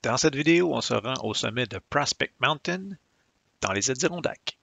Dans cette vidéo, on se rend au sommet de Prospect Mountain, dans les Adirondacks.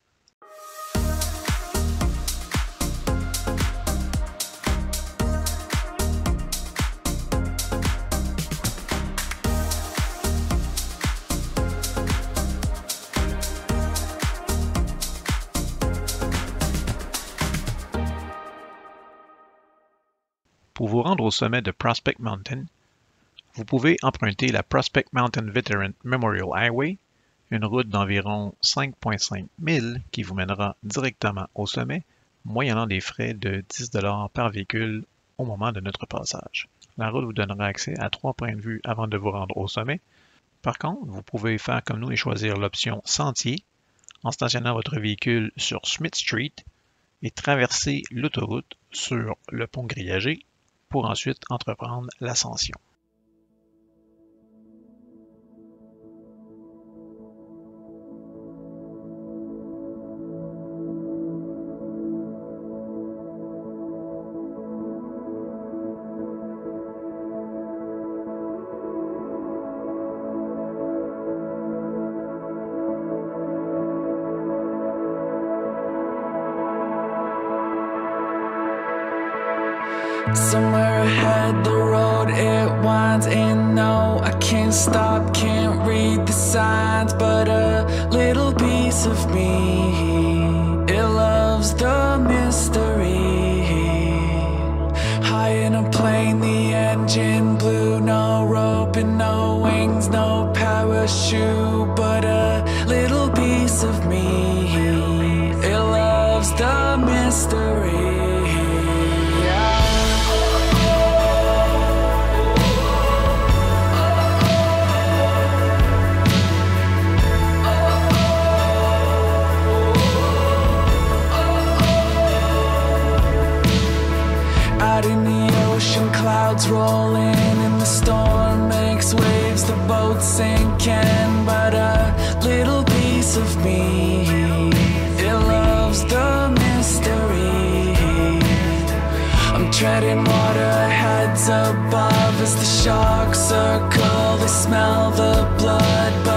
Pour vous rendre au sommet de Prospect Mountain, vous pouvez emprunter la Prospect Mountain Veteran Memorial Highway, une route d'environ 5,5 milles qui vous mènera directement au sommet, moyennant des frais de 10 $ par véhicule au moment de notre passage. La route vous donnera accès à 3 points de vue avant de vous rendre au sommet. Par contre, vous pouvez faire comme nous et choisir l'option Sentier en stationnant votre véhicule sur Smith Street et traverser l'autoroute sur le pont grillagé pour ensuite entreprendre l'ascension. Somewhere ahead, the road it winds, and no, I can't stop, can't read the signs, but a little piece of me, it loves the mystery. High in a plane, the engine blew, no rope and no wings, no parachute, but a little piece of me, it loves the mystery. Out in the ocean, clouds rolling, and the storm makes waves, the boat sinking, but a little piece of me, it loves the mystery. I'm treading water, heads above as the sharks circle, they smell the blood,